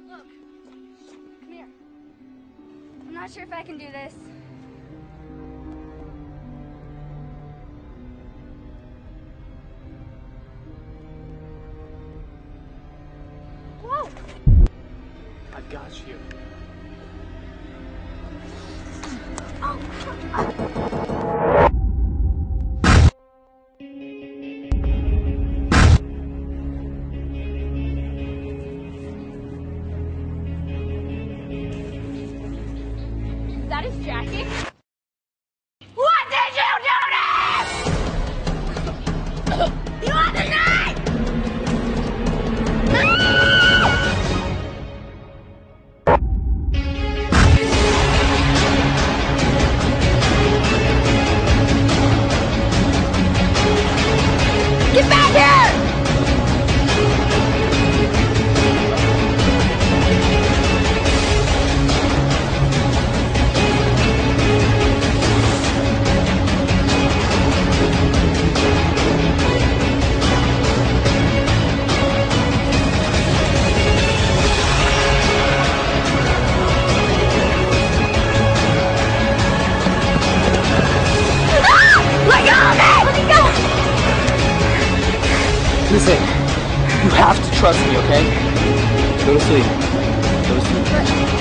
Look. Come here. I'm not sure if I can do this. Whoa! I got you. Is that his jacket? What did you do to him? You want the knife? Get back here! Listen, you have to trust me, okay? Go to sleep. Go to sleep.